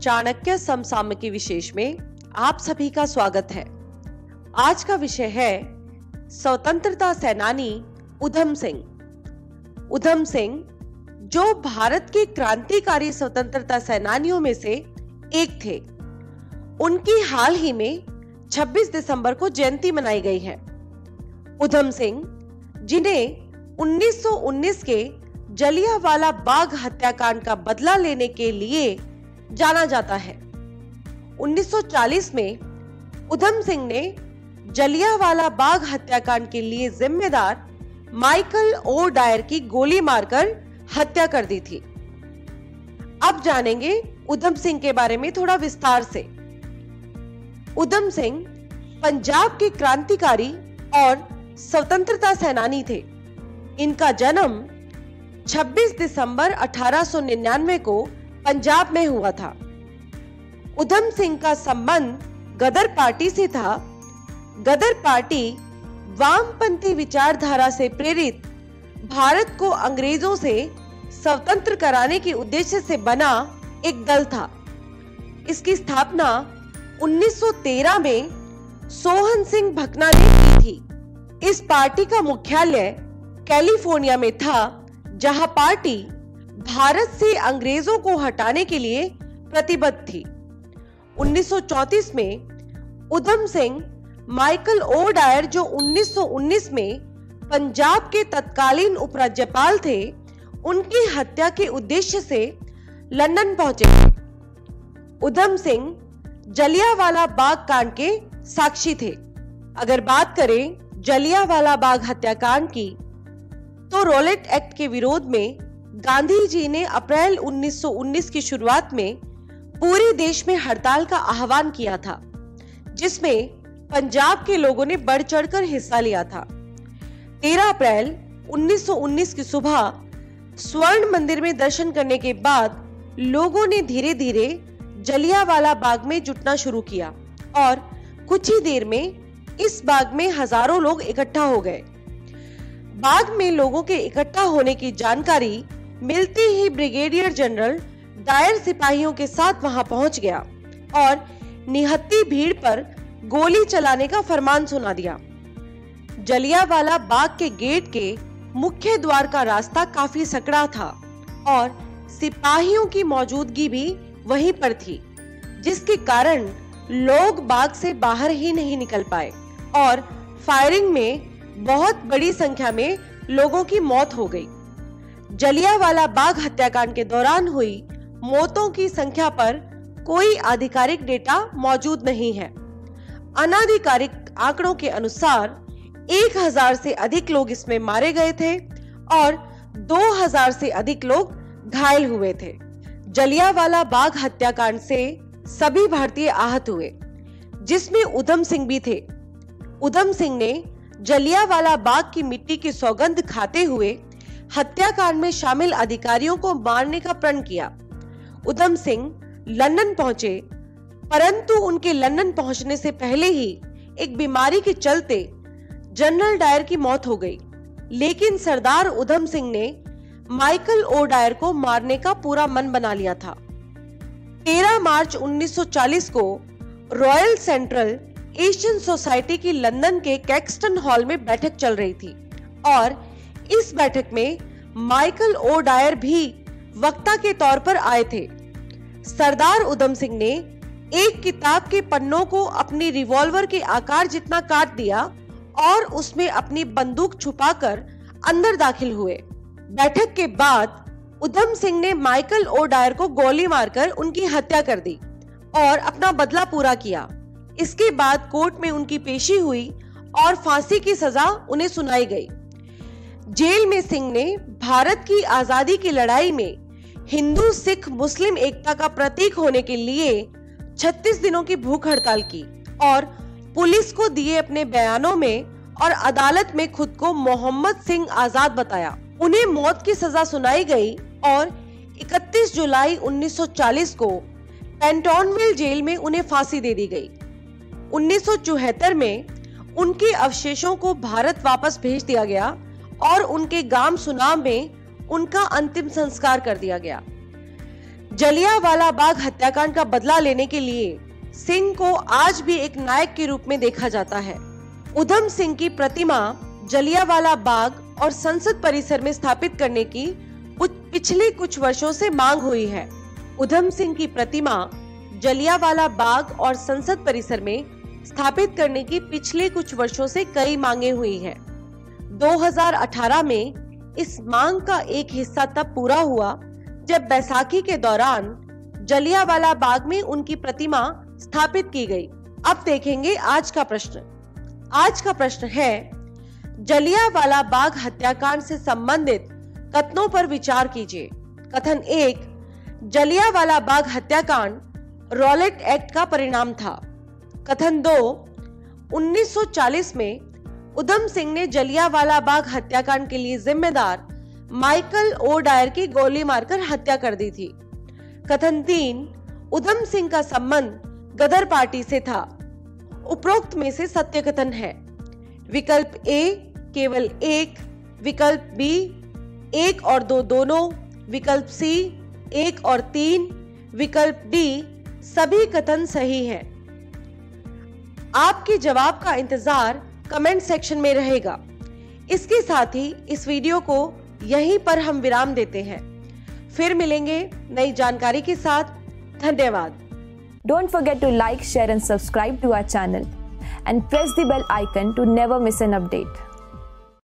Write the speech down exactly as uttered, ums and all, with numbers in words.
चाणक्य समसामयिकी विशेष में आप सभी का स्वागत है। आज का विषय है स्वतंत्रता सेनानी उधम सिंह। उधम सिंह जो भारत के क्रांतिकारी स्वतंत्रता सेनानियों में से एक थे, उनकी हाल ही में छब्बीस दिसंबर को जयंती मनाई गई है। उधम सिंह, जिन्हें उन्नीस सौ उन्नीस के जलियांवाला बाग हत्याकांड का बदला लेने के लिए जाना जाता है। उन्नीस सौ चालीस में उधम सिंह ने जलियांवाला बाग हत्याकांड के लिए जिम्मेदार माइकल ओ डायर की गोली मारकर हत्या कर दी थी। अब जानेंगे उधम सिंह के बारे में थोड़ा विस्तार से। उधम सिंह पंजाब के क्रांतिकारी और स्वतंत्रता सेनानी थे। इनका जन्म छब्बीस दिसंबर अठारह सौ निन्यानवे को पंजाब में हुआ था। उधम सिंह का संबंध गदर पार्टी से था। गदर पार्टी वामपंथी विचारधारा से प्रेरित भारत को अंग्रेजों से स्वतंत्र कराने के उद्देश्य से बना एक दल था। इसकी स्थापना उन्नीस सौ तेरह में सोहन सिंह भकना ने की थी। इस पार्टी का मुख्यालय कैलिफोर्निया में था, जहां पार्टी भारत से अंग्रेजों को हटाने के लिए प्रतिबद्ध थी। उन्नीस सौ चौंतीस में Udham Singh Michael O Dyer, जो उन्नीस सौ उन्नीस में पंजाब के तत्कालीन उपराज्यपाल थे, उनकी हत्या के उद्देश्य से लंदन पहुंचे थे। उधम सिंह जलियांवाला बाग कांड के साक्षी थे। अगर बात करें जलियांवाला बाग हत्याकांड की, तो रॉलेट एक्ट के विरोध में गांधी जी ने अप्रैल उन्नीस सौ उन्नीस की शुरुआत में पूरे देश में हड़ताल का आह्वान किया था, जिसमें पंजाब के लोगों ने बढ़ चढ़कर हिस्सा लिया था। तेरह अप्रैल उन्नीस सौ उन्नीस की सुबह स्वर्ण मंदिर में दर्शन करने के बाद लोगों ने धीरे धीरे जलियांवाला बाग में जुटना शुरू किया और कुछ ही देर में इस बाग में हजारों लोग इकट्ठा हो गए। बाग में लोगों के इकट्ठा होने की जानकारी मिलते ही ब्रिगेडियर जनरल डायर सिपाहियों के साथ वहां पहुंच गया और निहत्ती भीड़ पर गोली चलाने का फरमान सुना दिया। जलियांवाला बाग के गेट के मुख्य द्वार का रास्ता काफी सकड़ा था और सिपाहियों की मौजूदगी भी वहीं पर थी, जिसके कारण लोग बाग से बाहर ही नहीं निकल पाए और फायरिंग में बहुत बड़ी संख्या में लोगों की मौत हो गई। जलियांवाला बाग हत्याकांड के दौरान हुई मौतों की संख्या पर कोई आधिकारिक डेटा मौजूद नहीं है। अनाधिकारिक आंकड़ों के अनुसार एक हज़ार से अधिक लोग इसमें मारे गए थे और दो हज़ार से अधिक लोग घायल हुए थे। जलियांवाला बाग हत्याकांड से सभी भारतीय आहत हुए, जिसमें उधम सिंह भी थे। उधम सिंह ने जलियांवाला बाग की मिट्टी की सौगंध खाते हुए हत्याकांड में शामिल अधिकारियों को मारने का प्रण किया। उधम सिंह लंदन पहुंचे, परंतु उनके लंदन पहुंचने से पहले ही एक बीमारी के चलते जनरल डायर की मौत हो गई। लेकिन सरदार उधम सिंह ने माइकल ओ डायर को मारने का पूरा मन बना लिया था। तेरह मार्च उन्नीस सौ चालीस को रॉयल सेंट्रल एशियन सोसाइटी की लंदन के कैक्सटन हॉल में बैठक चल रही थी और इस बैठक में माइकल ओ डायर भी वक्ता के तौर पर आए थे। सरदार उधम सिंह ने एक किताब के पन्नों को अपनी रिवॉल्वर के आकार जितना काट दिया और उसमें अपनी बंदूक छुपाकर अंदर दाखिल हुए। बैठक के बाद उधम सिंह ने माइकल ओ डायर को गोली मारकर उनकी हत्या कर दी और अपना बदला पूरा किया। इसके बाद कोर्ट में उनकी पेशी हुई और फांसी की सजा उन्हें सुनाई गई। जेल में सिंह ने भारत की आजादी की लड़ाई में हिंदू सिख मुस्लिम एकता का प्रतीक होने के लिए छत्तीस दिनों की भूख हड़ताल की और पुलिस को दिए अपने बयानों में और अदालत में खुद को मोहम्मद सिंह आजाद बताया। उन्हें मौत की सजा सुनाई गई और इकतीस जुलाई उन्नीस सौ चालीस को पेंटोनविल जेल में उन्हें फांसी दे दी गई। उन्नीस सौ चौहत्तर में उनके अवशेषों को भारत वापस भेज दिया गया और उनके गांव सुनाम में उनका अंतिम संस्कार कर दिया गया। जलियांवाला बाग हत्याकांड का बदला लेने के लिए सिंह को आज भी एक नायक के रूप में देखा जाता है। उधम सिंह की प्रतिमा जलियांवाला बाग और संसद परिसर में स्थापित करने की पिछले कुछ वर्षों से मांग हुई है। उधम सिंह की प्रतिमा जलियांवाला बाग और संसद परिसर में स्थापित करने की पिछले कुछ वर्षों से कई मांगे हुई है। दो हज़ार अठारह में इस मांग का एक हिस्सा तब पूरा हुआ जब बैसाखी के दौरान जलियांवाला बाग में उनकी प्रतिमा स्थापित की गई। अब देखेंगे आज का प्रश्न। आज का प्रश्न है, जलियांवाला बाग हत्याकांड से संबंधित कथनों पर विचार कीजिए। कथन एक, जलियांवाला बाग हत्याकांड रॉलेट एक्ट का परिणाम था। कथन दो, उन्नीस सौ चालीस में उधम सिंह ने जलियांवाला बाग हत्याकांड के लिए जिम्मेदार माइकल ओ डायर की गोली मारकर हत्या कर दी थी। कथन तीन, उधम सिंह का संबंध गदर पार्टी से था। उपरोक्त में से सत्य कथन है। विकल्प ए केवल एक, विकल्प बी एक और दो दोनों, विकल्प सी एक और तीन, विकल्प डी सभी कथन सही हैं। आपके जवाब का इंतजार कमेंट सेक्शन में रहेगा। इसके साथ ही इस वीडियो को यहीं पर हम विराम देते हैं। फिर मिलेंगे नई जानकारी के साथ। धन्यवाद। Don't forget to like, share and subscribe to our channel and press the bell icon to never miss an update.